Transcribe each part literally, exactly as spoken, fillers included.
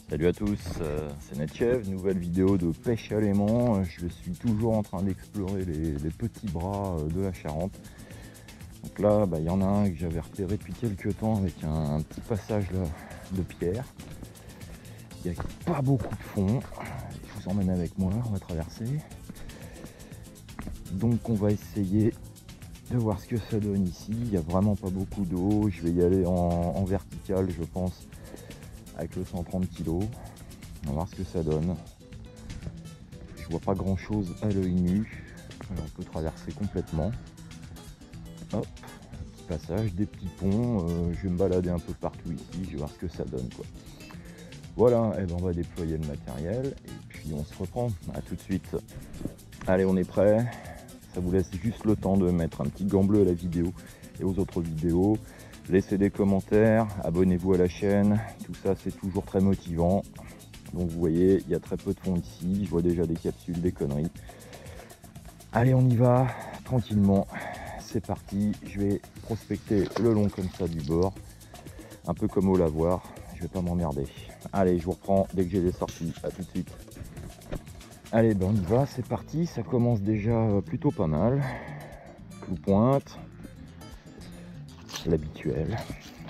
Salut à tous, euh, c'est Netchef, nouvelle vidéo de pêche à l'aimant. Je suis toujours en train d'explorer les, les petits bras de la Charente. Donc là, bah, y en a un que j'avais repéré depuis quelques temps avec un, un petit passage là, de pierre. Il n'y a pas beaucoup de fond. Je vous emmène avec moi, on va traverser. Donc on va essayer de voir ce que ça donne ici. Il n'y a vraiment pas beaucoup d'eau. Je vais y aller en, en vertical, je pense, avec le cent trente kilos. On va voir ce que ça donne. Je vois pas grand chose à l'œil nu. Alors on peut traverser complètement. Hop, petit passage, des petits ponts. Euh, je vais me balader un peu partout ici. Je vais voir ce que ça donne, quoi. Voilà, et ben on va déployer le matériel et puis on se reprend. À tout de suite. Allez, on est prêt. Ça vous laisse juste le temps de mettre un petit gant bleu à la vidéo et aux autres vidéos. Laissez des commentaires, abonnez-vous à la chaîne. Tout ça, c'est toujours très motivant. Donc vous voyez, il y a très peu de fond ici. Je vois déjà des capsules, des conneries. Allez, on y va, tranquillement. C'est parti. Je vais prospecter le long comme ça du bord. Un peu comme au lavoir. Je vais pas m'emmerder. Allez, je vous reprends dès que j'ai des sorties. À tout de suite. Allez, ben on y va, c'est parti. Ça commence déjà plutôt pas mal. Clou pointe. L'habituel.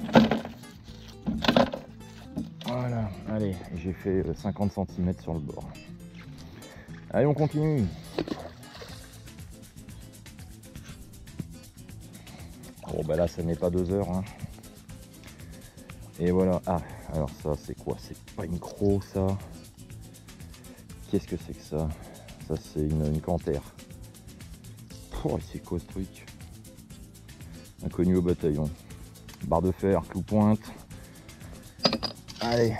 Voilà, allez, j'ai fait cinquante centimètres sur le bord. Allez, on continue. Bon, bah là, ça n'est pas deux heures. Hein. Et voilà. Ah, alors ça, c'est quoi? C'est pas une croc, ça. Qu'est-ce que c'est que ça? Ça, c'est une, une canthère. Oh, c'est quoi ce truc? Inconnu au bataillon. Barre de fer, clou pointe. Allez.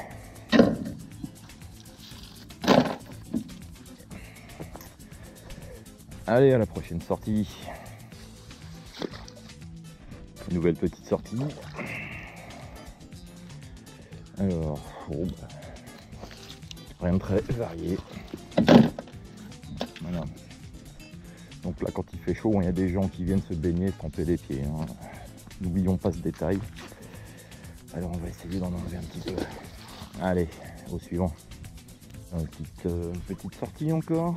Allez, à la prochaine sortie. Nouvelle petite sortie. Alors, oh bah, rien de très varié. Voilà. Donc là, quand il fait chaud, il y a des gens qui viennent se baigner, se tremper les pieds. Hein. N'oublions pas ce détail. Alors, on va essayer d'en enlever un petit peu. Allez, au suivant. Une petite, euh, une petite sortie encore.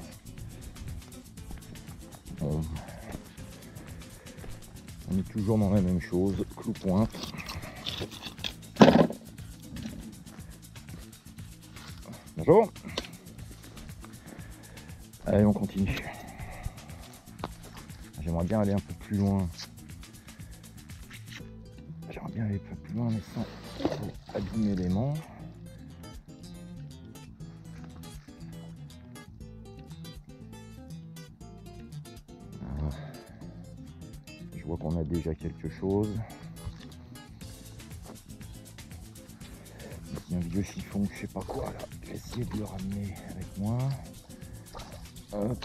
Bon. On est toujours dans la même chose, clou pointe. Bonjour. Allez, on continue. J'aimerais bien aller un peu plus loin. J'aimerais bien aller un peu plus loin, mais sans abîmer l'aimant. Voilà. Je vois qu'on a déjà quelque chose. Il y a un vieux chiffon, je sais pas quoi là. Je vais essayer de le ramener avec moi. Hop.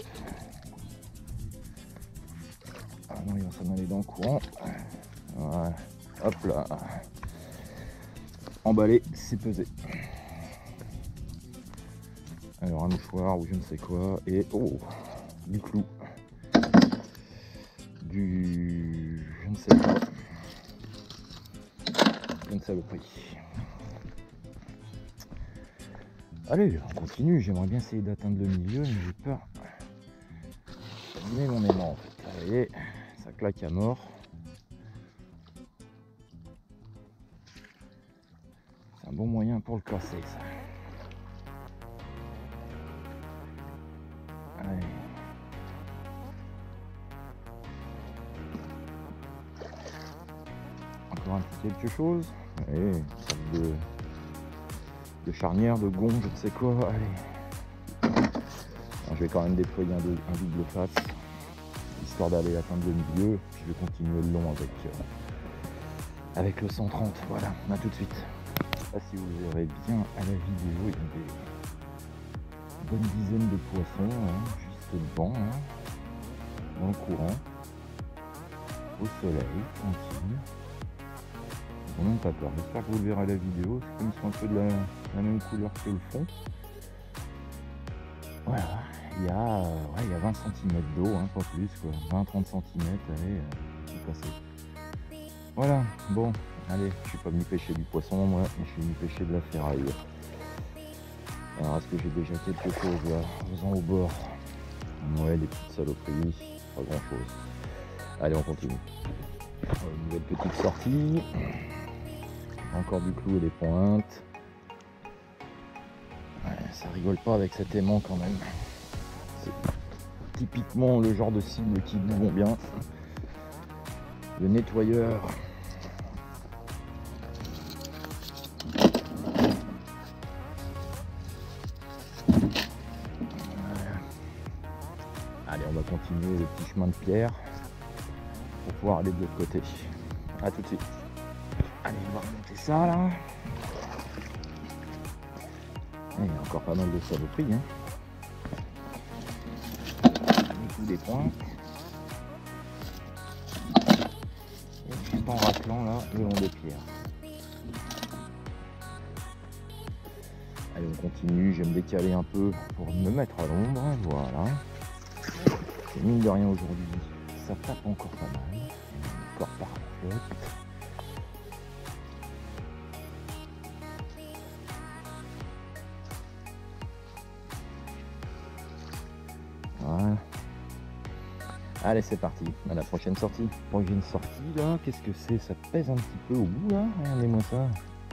Ah non, il va s'en aller dans le courant. Voilà. Hop là. Emballé, c'est pesé. Alors un mouchoir ou je ne sais quoi. Et oh, du clou. Du... je ne sais pas. Une saloperie. Allez, on continue. J'aimerais bien essayer d'atteindre le milieu, mais j'ai peur d'abîmer mon aimant en fait. Vous voyez, ça claque à mort. C'est un bon moyen pour le casser, ça. Allez. Encore un petit quelque chose. Allez, une sorte de, de charnière, de gond, je ne sais quoi. Allez. Alors, je vais quand même déployer un, de, un double face, histoire d'aller atteindre le milieu. Je vais continuer le long avec, euh, avec le cent trente. Voilà, à tout de suite. Je ne sais pas si vous verrez bien à la vidéo, il y a des bonnes dizaines de poissons, hein, juste devant, hein, dans le courant, au soleil, tranquille. Ils n'ont même pas peur. J'espère que vous le verrez à la vidéo. C'est comme ils sont un peu de la, la même couleur que le fond. Voilà, il y a, ouais, il y a vingt centimètres d'eau, hein, pas plus, quoi. vingt à trente centimètres, allez, euh, c'est passé. Voilà, bon, allez, je suis pas venu pêcher du poisson, moi, je suis venu pêcher de la ferraille. Alors est-ce que j'ai déjà quelque chose là, faisant au bord? Ouais, des petites saloperies, pas grand chose. Allez, on continue. Une nouvelle petite sortie. Encore du clou et des pointes. Ouais, ça rigole pas avec cet aimant quand même. C'est typiquement le genre de cible qui nous vont bien. Le nettoyeur. Allez, on va continuer le petit chemin de pierre pour pouvoir aller de l'autre côté. A tout de suite. Allez, on va remonter ça là. Et il y a encore pas mal de saloperies. Hein. Du coup, des points. Et juste en raclant là, le long des pierres. Allez, on continue. Je vais me décaler un peu pour me mettre à l'ombre. Voilà. Et mine de rien aujourd'hui, ça tape encore pas mal. Encore par la flotte. Voilà. Allez, c'est parti. À la prochaine sortie. Prochaine sortie là, qu'est-ce que c'est? Ça pèse un petit peu au bout là. Regardez-moi ça.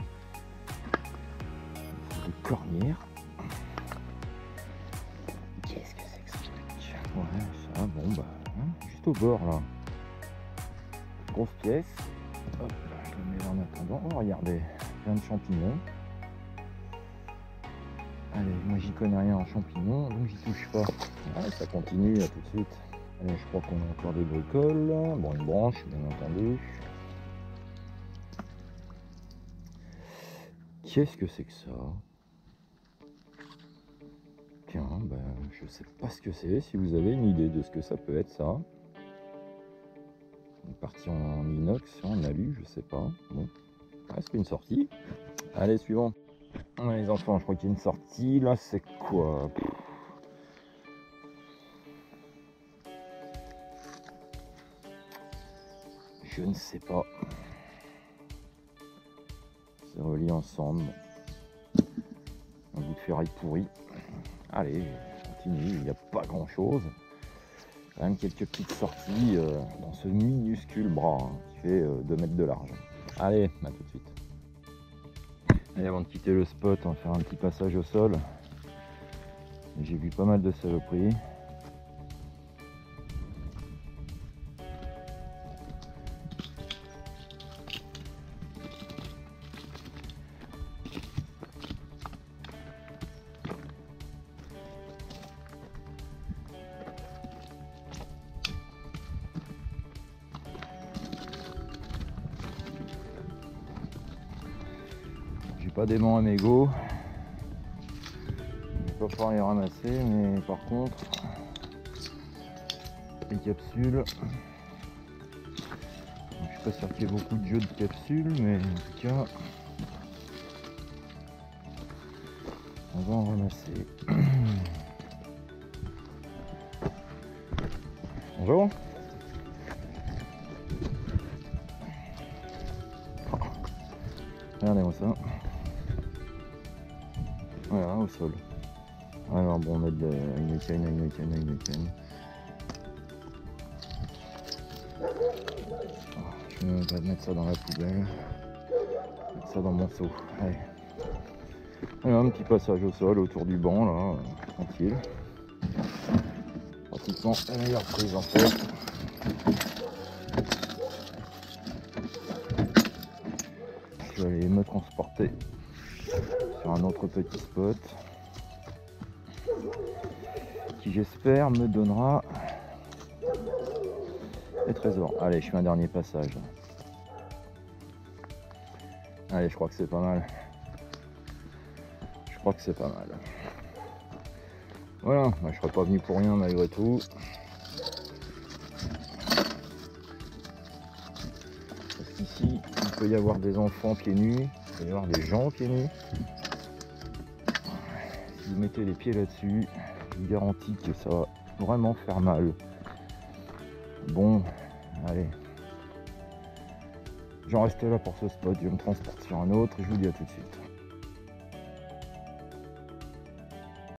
Des cornières. Qu'est-ce que c'est que ce truc? Ouais, ça, bon bah, hein, juste au bord là. Grosse pièce. Hop là, je le mets là en attendant. Oh, regardez, plein de champignons. Allez, moi j'y connais rien en champignons, donc j'y touche pas. Allez, ça continue, à tout de suite. Allez, je crois qu'on a encore des bricoles. Bon, une branche, bien entendu. Qu'est-ce que c'est que ça? Tiens, ben, je sais pas ce que c'est. Si vous avez une idée de ce que ça peut être, ça. Une partie en inox, en alu, je sais pas. Bon, est-ce qu'il y a une sortie? Allez, suivant. Ouais, les enfants, je crois qu'il y a une sortie. Là, c'est quoi? Je ne sais pas. C'est relié ensemble. Un bout de ferraille pourri. Allez, continue. Il n'y a pas grand chose. Quand même quelques petites sorties euh, dans ce minuscule bras hein, qui fait euh, deux mètres de large. Allez, à tout de suite. Et avant de quitter le spot, on va faire un petit passage au sol. J'ai vu pas mal de saloperies. Pas d'aimant à mégot, je vais pas pouvoir les ramasser, mais par contre les capsules, je suis pas sûr qu'il y ait beaucoup de jeux de capsules, mais en tout cas on va en ramasser. Bonjour. Regardez-moi ça. Voilà, au sol. Alors bon, on a de la Heineken, Heineken, Heineken. Je vais mettre ça dans la poubelle. Mettre ça dans mon seau. Allez. Voilà, un petit passage au sol autour du banc, là, euh, tranquille. Pratiquement la meilleure prise en fait. Je vais aller me transporter sur un autre petit spot qui j'espère me donnera des trésors. Allez, je fais un dernier passage. Allez, je crois que c'est pas mal. Je crois que c'est pas mal. Voilà, bah, je serais pas venu pour rien malgré tout. Parce qu'ici, il peut y avoir des enfants pieds nus, il peut y avoir des gens pieds nus. Si vous mettez les pieds là-dessus, je vous garantis que ça va vraiment faire mal. Bon, allez. J'en restais là pour ce spot, je me transporte sur un autre et je vous dis à tout de suite.